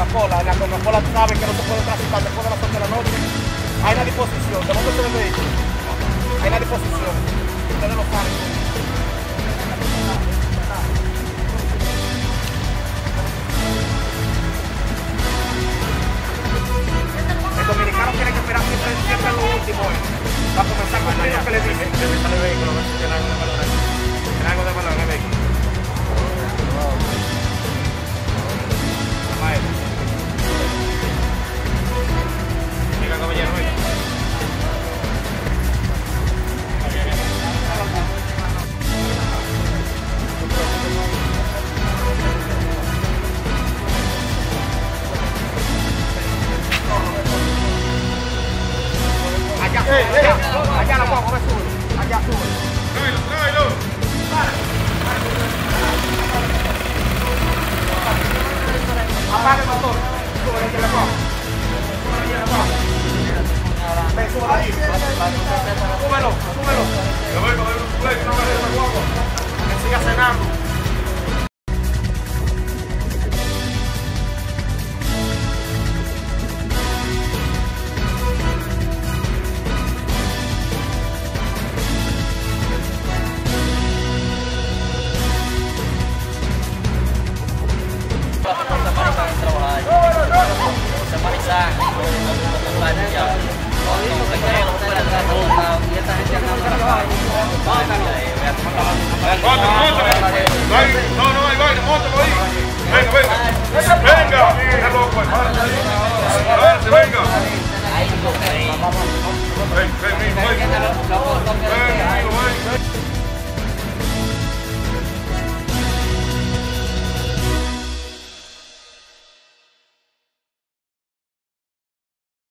Coca-Cola. En la Coca-Cola saben que no se puede transitar después de las 8 de la noche. Hay una disposición, de momento del vehículo. Hay una disposición. Ustedes lo saben. El dominicano tiene que esperar siempre lo último. Para comenzar con lo que le dije. Revisar el vehículo, a ver si tiene algo de valor ahí. Tiene algo de valor en el vehículo. Llega caballero, allá la pongo, me sube. Allá sube. Tráelo. Apaga el motor. Súbelo, allá la pongo. Ven, súbelo ahí. Súbelo. Que siga cenando. No hay vaina, móntalo ahí. Venga.